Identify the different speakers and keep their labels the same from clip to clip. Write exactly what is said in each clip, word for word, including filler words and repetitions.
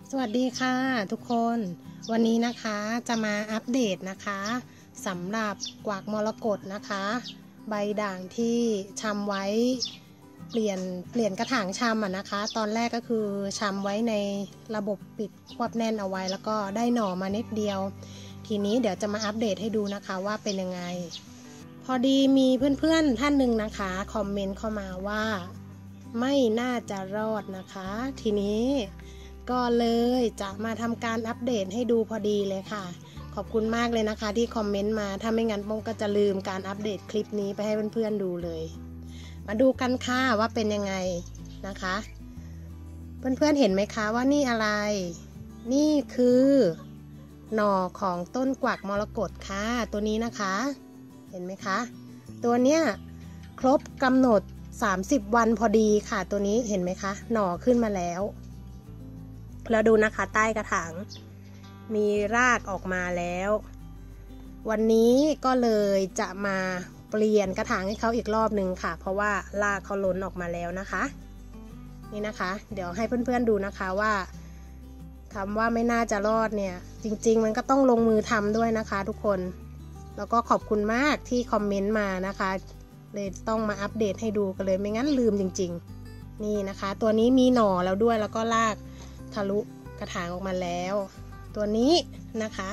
Speaker 1: สวัสดีค่ะทุกคนวันนี้นะคะจะมาอัปเดตนะคะสำหรับกวากมรกตนะคะใบด่างที่ชำไว้เปลี่ยนเปลี่ยนกระถางชำอ่ะนะคะตอนแรกก็คือชำไว้ในระบบปิดควบแน่นเอาไว้แล้วก็ได้หน่อมานิดเดียวทีนี้เดี๋ยวจะมาอัปเดตให้ดูนะคะว่าเป็นยังไงพอดีมีเพื่อนๆท่านหนึ่งนะคะคอมเมนต์เข้ามาว่าไม่น่าจะรอดนะคะทีนี้ก็เลยจะมาทำการอัปเดตให้ดูพอดีเลยค่ะขอบคุณมากเลยนะคะที่คอมเมนต์มาถ้าไม่งั้นป้องก็จะลืมการอัปเดตคลิปนี้ไปให้เพื่อนๆดูเลยมาดูกันค่ะว่าเป็นยังไงนะคะเพื่อนๆเห็นไหมคะว่านี่อะไรนี่คือหน่อของต้นกวักมรกตค่ะตัวนี้นะคะเห็นไหมคะตัวเนี้ยครบกำหนดสามสิบวันพอดีค่ะตัวนี้เห็นไหมคะหน่อขึ้นมาแล้วแล้วดูนะคะใต้กระถางมีรากออกมาแล้ววันนี้ก็เลยจะมาเปลี่ยนกระถางให้เขาอีกรอบนึงค่ะเพราะว่ารากเขาล้นออกมาแล้วนะคะนี่นะคะเดี๋ยวให้เพื่อนๆดูนะคะว่าคำว่าไม่น่าจะรอดเนี่ยจริงๆมันก็ต้องลงมือทำด้วยนะคะทุกคนแล้วก็ขอบคุณมากที่คอมเมนต์มานะคะเลยต้องมาอัปเดตให้ดูกันเลยไม่งั้นลืมจริงๆนี่นะคะตัวนี้มีหน่อแล้วด้วยแล้วก็รากทะลุกระถางออกมาแล้วตัวนี้นะคะ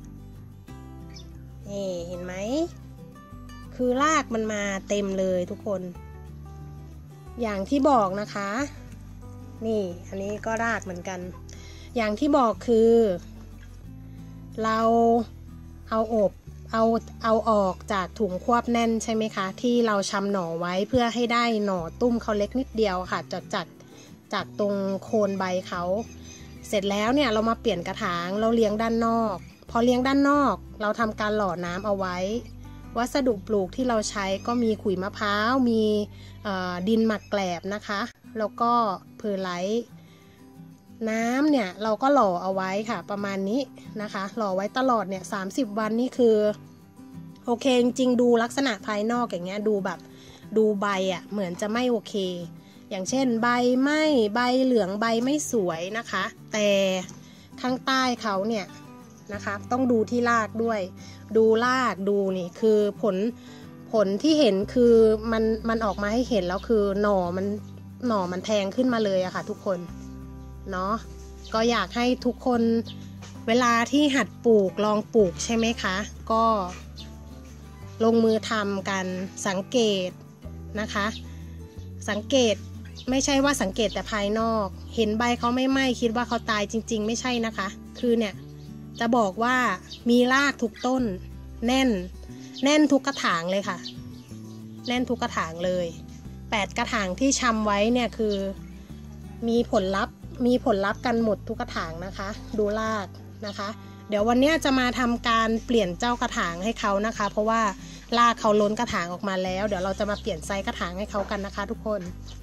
Speaker 1: นี่เห็นไหมคือรากมันมาเต็มเลยทุกคนอย่างที่บอกนะคะนี่อันนี้ก็รากเหมือนกันอย่างที่บอกคือเราเอาอบเอาเอาออกจากถุงควบแน่นใช่ไหมคะที่เราชำหน่อไว้เพื่อให้ได้หน่อตุ้มเขาเล็กนิดเดียวค่ะจากจากจากตรงโคนใบเขาเสร็จแล้วเนี่ยเรามาเปลี่ยนกระถางเราเลี้ยงด้านนอกพอเลี้ยงด้านนอกเราทำการหล่อน้ำเอาไว้วัสดุปลูกที่เราใช้ก็มีขุยมะพร้าวมีดินหมักแกลบนะคะแล้วก็เพอร์ไลท์น้ำเนี่ยเราก็หล่อเอาไว้ค่ะประมาณนี้นะคะหล่อไว้ตลอดเนี่ยสามสิบวันนี่คือโอเคจริงๆดูลักษณะภายนอกอย่างเงี้ยดูแบบดูใบอ่ะเหมือนจะไม่โอเคอย่างเช่นใบไหม้ใบเหลืองใบไม่สวยนะคะแต่ข้างใต้เขาเนี่ยนะคะต้องดูที่รากด้วยดูรากดูนี่คือผลผลที่เห็นคือมันมันออกมาให้เห็นแล้วคือหน่อมันหน่อมันแทงขึ้นมาเลยอะค่ะทุกคนเนาะก็อยากให้ทุกคนเวลาที่หัดปลูกลองปลูกใช่ไหมคะก็ลงมือทำกันสังเกตนะคะสังเกตไม่ใช่ว่าสังเกตแต่ภายนอกเห็นใบเขาไม่ไหม้คิดว่าเขาตายจริงๆไม่ใช่นะคะคือเนี่ยจะบอกว่ามีรากทุกต้นแน่นแน่นทุกกระถางเลยค่ะแน่นทุกกระถางเลยแปดกระถางที่ชำไว้เนี่ยคือมีผลลัพธ์มีผลลัพธ์กันหมดทุกกระถางนะคะดูรากนะคะเดี๋ยววันนี้จะมาทำการเปลี่ยนเจ้ากระถางให้เขานะคะเพราะว่ารากเขาล้นกระถางออกมาแล้วเดี๋ยวเราจะมาเปลี่ยนไซส์กระถางให้เขากันนะคะทุกคน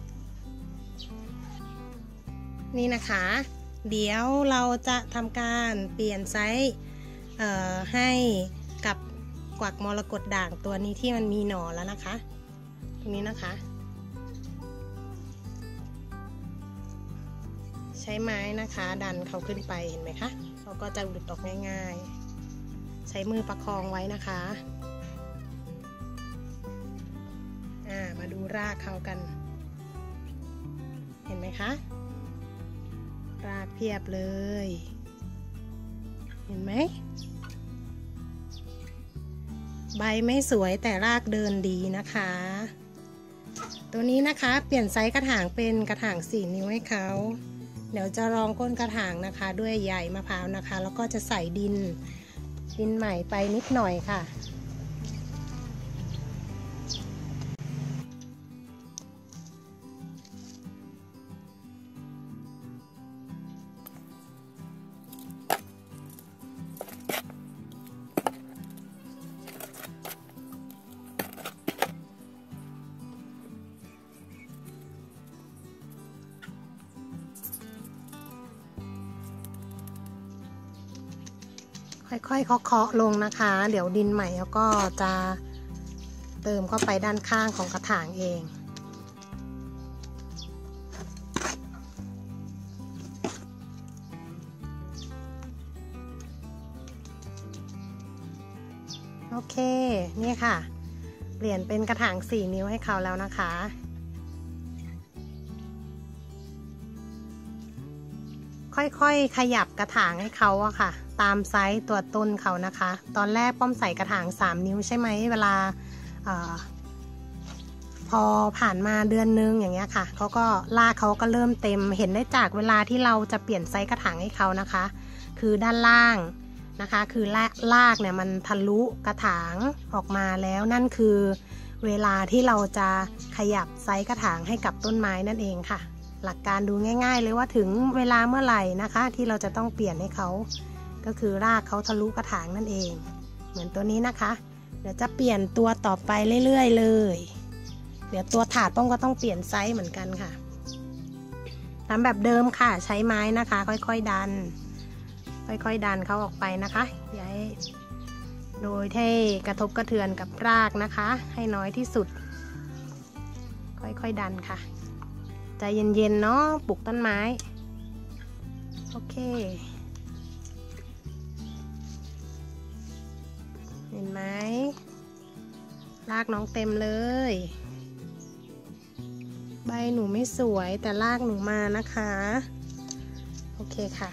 Speaker 1: นี่นะคะเดี๋ยวเราจะทำการเปลี่ยนไซส์ให้กับกวักมรกตด่างตัวนี้ที่มันมีหน่อแล้วนะคะตรงนี้นะคะใช้ไม้นะคะดันเขาขึ้นไปเห็นไหมคะเขาก็จะหลุดออกง่ายๆใช้มือประคองไว้นะคะอ่ามาดูรากเขากันเห็นไหมคะรากเพียบเลยเห็นไหมใบไม่สวยแต่รากเดินดีนะคะตัวนี้นะคะเปลี่ยนไซส์กระถางเป็นกระถางสี่นิ้วให้เขาเดี๋ยวจะรองก้นกระถางนะคะด้วยใยมะพร้าวนะคะแล้วก็จะใส่ดินดินใหม่ไปนิดหน่อยค่ะค่อยๆเคาะๆลงนะคะเดี๋ยวดินใหม่แล้วก็จะเติมเข้าไปด้านข้างของกระถางเอง นเคนี่ค่ะเปลี่ยนเป็นกระถางสี่นิ้วให้เขาแล้วนะคะค่อยๆขยับกระถางให้เขาอะค่ะตามไซส์ตัวต้นเขานะคะตอนแรกป้อมใส่กระถางสามนิ้วใช่ไหมเวลาอพอผ่านมาเดือนนึงอย่างเงี้ยค่ะเขาก็รากเขาก็เริ่มเต็มเห็นได้จากเวลาที่เราจะเปลี่ยนไซส์กระถางให้เขานะคะคือด้านล่างนะคะคือรากเนี่ยมันทะลุกระถางออกมาแล้วนั่นคือเวลาที่เราจะขยับไซส์กระถางให้กับต้นไม้นั่นเองค่ะหลักการดูง่ายๆเลยว่าถึงเวลาเมื่อไหร่นะคะที่เราจะต้องเปลี่ยนให้เขาก็คือรากเขาทะลุกระถางนั่นเองเหมือนตัวนี้นะคะเดี๋ยวจะเปลี่ยนตัวต่อไปเรื่อยๆเลยเดี๋ยวตัวถาดป้องก็ต้องเปลี่ยนไซส์เหมือนกันค่ะทำแบบเดิมค่ะใช้ไม้นะคะค่อยๆดันค่อยๆดันเขาออกไปนะคะอย่าให้โดยให้กระทบกระเทือนกับรากนะคะให้น้อยที่สุดค่อยๆดันค่ะใจเย็นๆเนาะปลูกต้นไม้โอเคเห็นไหมรากน้องเต็มเลยใบหนูไม่สวยแต่รากหนูมานะคะโอเคค่ะ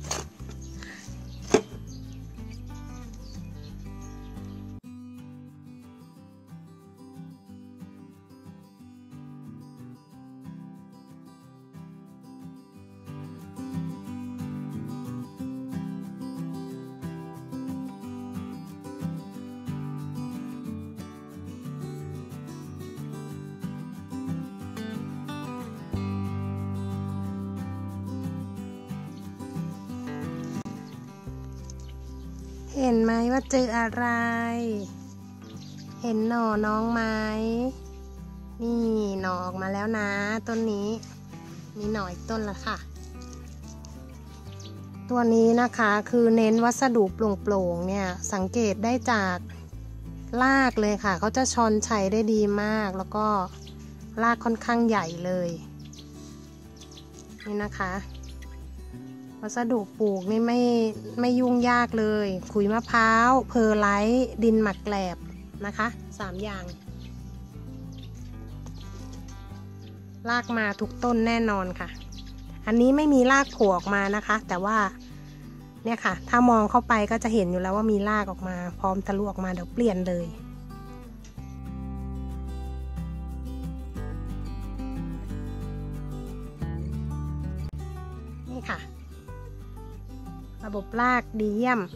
Speaker 1: เห็นไหมว่าเจออะไรเห็นหน่อน้องไหมนี่หน่อออกมาแล้วนะต้นนี้มีหน่ออีกต้นละค่ะตัวนี้นะคะคือเน้นวัสดุโปร่งๆเนี่ยสังเกตได้จากรากเลยค่ะเขาจะชอนชัยได้ดีมากแล้วก็รากค่อนข้างใหญ่เลยนี่นะคะวัสดุปลูกนี่ไม่ไม่ยุ่งยากเลยขุยมะพร้าวเพอร์ไลท์ดินหมักแกลบนะคะสามอย่างรากมาทุกต้นแน่นอนค่ะอันนี้ไม่มีรากโผล่ออกมานะคะแต่ว่าเนี่ยค่ะถ้ามองเข้าไปก็จะเห็นอยู่แล้วว่ามีรากออกมาพร้อมทะลุออกมาเดี๋ยวเปลี่ยนเลยนี่ค่ะระบบรากดีเยี่ยม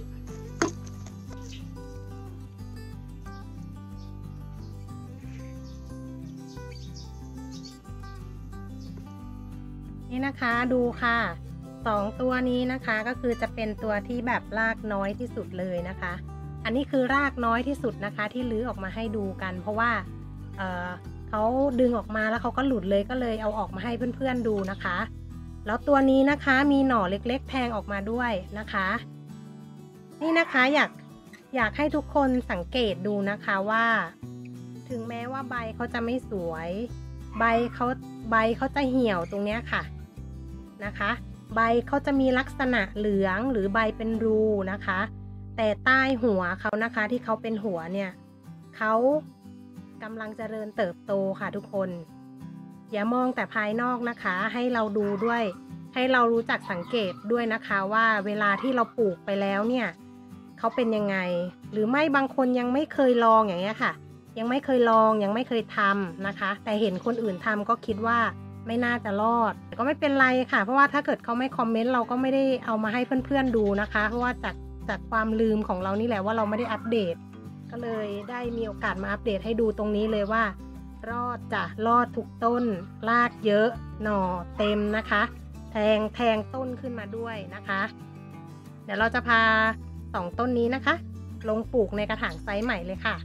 Speaker 1: นี่นะคะดูค่ะสองตัวนี้นะคะก็คือจะเป็นตัวที่แบบรากน้อยที่สุดเลยนะคะอันนี้คือรากน้อยที่สุดนะคะที่ลื้อออกมาให้ดูกันเพราะว่า เอ่อ เขาดึงออกมาแล้วเขาก็หลุดเลยก็เลยเอาออกมาให้เพื่อนๆดูนะคะแล้วตัวนี้นะคะมีหน่อเล็กๆแทงออกมาด้วยนะคะนี่นะคะอยากอยากให้ทุกคนสังเกตดูนะคะว่าถึงแม้ว่าใบเขาจะไม่สวยใบเขาใบเขาจะเหี่ยวตรงเนี้ยค่ะนะคะใบเขาจะมีลักษณะเหลืองหรือใบเป็นรูนะคะแต่ใต้หัวเขานะคะที่เขาเป็นหัวเนี่ยเขากำลังเจริญเติบโตค่ะทุกคนอย่ามองแต่ภายนอกนะคะให้เราดูด้วยให้เรารู้จักสังเกตด้วยนะคะว่าเวลาที่เราปลูกไปแล้วเนี่ยเขาเป็นยังไงหรือไม่บางคนยังไม่เคยลองอย่างเงี้ยค่ะยังไม่เคยลองยังไม่เคยทำนะคะแต่เห็นคนอื่นทำก็คิดว่าไม่น่าจะรอดแต่ก็ไม่เป็นไรค่ะเพราะว่าถ้าเกิดเขาไม่คอมเมนต์เราก็ไม่ได้เอามาให้เพื่อนๆดูนะคะเพราะว่าจากจากความลืมของเรานี่แหละว่าเราไม่ได้อัปเดตก็เลยได้มีโอกาสมาอัปเดตให้ดูตรงนี้เลยว่ารอดจ้ะรอดทุกต้นรากเยอะหน่อเต็มนะคะแทงแทงต้นขึ้นมาด้วยนะคะเดี๋ยวเราจะพาสองต้นนี้นะคะลงปลูกในกระถางไซส์ใหม่เลยค่ะ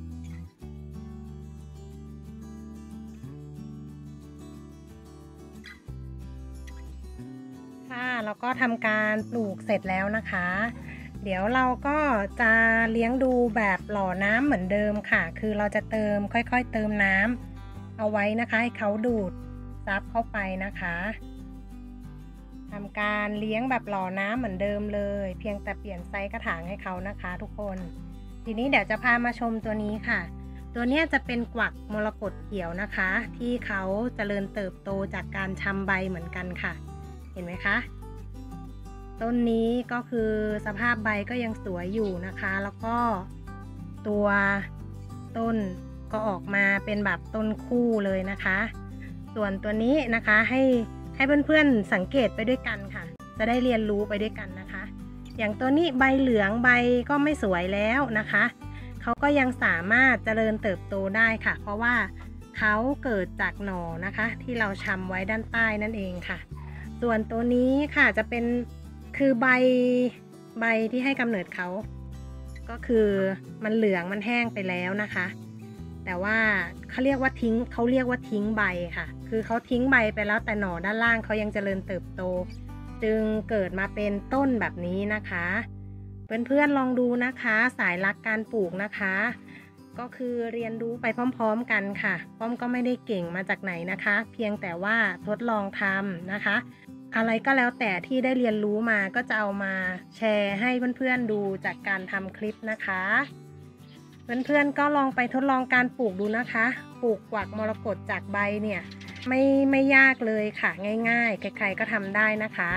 Speaker 1: ค่ะแล้วก็ทำการปลูกเสร็จแล้วนะคะเดี๋ยวเราก็จะเลี้ยงดูแบบหล่อน้ำเหมือนเดิมค่ะคือเราจะเติมค่อยๆเติมน้ำเอาไว้นะคะให้เขาดูดซับเข้าไปนะคะทำการเลี้ยงแบบหล่อน้ำเหมือนเดิมเลยเพียงแต่เปลี่ยนไซส์กระถางให้เขานะคะทุกคนทีนี้เดี๋ยวจะพามาชมตัวนี้ค่ะตัวนี้จะเป็นกวักมรกตเขียวนะคะที่เขาเจริญเติบโตจากการชำใบเหมือนกันค่ะเห็นไหมคะต้นนี้ก็คือสภาพใบก็ยังสวยอยู่นะคะแล้วก็ตัวต้นก็ออกมาเป็นแบบต้นคู่เลยนะคะส่วนตัวนี้นะคะให้ให้เพื่อนๆสังเกตไปด้วยกันค่ะจะได้เรียนรู้ไปด้วยกันนะคะอย่างตัวนี้ใบเหลืองใบก็ไม่สวยแล้วนะคะเขาก็ยังสามารถเจริญเติบโตได้ค่ะเพราะว่าเขาเกิดจากหน่อนะคะที่เราชำไว้ด้านใต้นั่นเองค่ะส่วนตัวนี้ค่ะจะเป็นคือใบใบที่ให้กำเนิดเขาก็คือมันเหลืองมันแห้งไปแล้วนะคะแต่ว่าเขาเรียกว่าทิ้งเขาเรียกว่าทิ้งใบค่ะคือเขาทิ้งใบไปแล้วแต่หน่อด้านล่างเขายังเจริญเติบโตจึงเกิดมาเป็นต้นแบบนี้นะคะเพื่อนๆลองดูนะคะสายรักการปลูกนะคะก็คือเรียนรู้ไปพร้อมๆกันค่ะป้อมก็ไม่ได้เก่งมาจากไหนนะคะเพียงแต่ว่าทดลองทำนะคะอะไรก็แล้วแต่ที่ได้เรียนรู้มาก็จะเอามาแชร์ให้เพื่อนๆดูจากการทำคลิปนะคะเพื่อนๆก็ลองไปทดลองการปลูกดูนะคะปลูกกวักมรกตจากใบเนี่ยไม่ไม่ยากเลยค่ะง่ายๆใครๆก็ทำได้นะคะ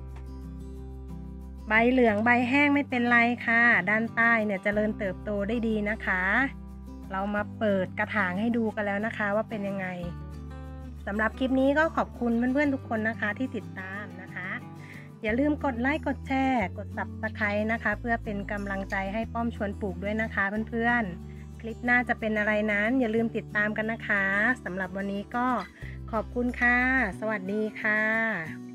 Speaker 1: ใบเหลืองใบแห้งไม่เป็นไรค่ะด้านใต้เนี่ยเจริญเติบโตได้ดีนะคะเรามาเปิดกระถางให้ดูกันแล้วนะคะว่าเป็นยังไงสำหรับคลิปนี้ก็ขอบคุณเพื่อนๆทุกคนนะคะที่ติดตามนะคะอย่าลืมกดไลค์กดแชร์กด ซับสไครบ์ นะคะเพื่อเป็นกำลังใจให้ป้อมชวนปลูกด้วยนะคะเพื่อนๆคลิปหน้าจะเป็นอะไรนั้นอย่าลืมติดตามกันนะคะสำหรับวันนี้ก็ขอบคุณค่ะสวัสดีค่ะ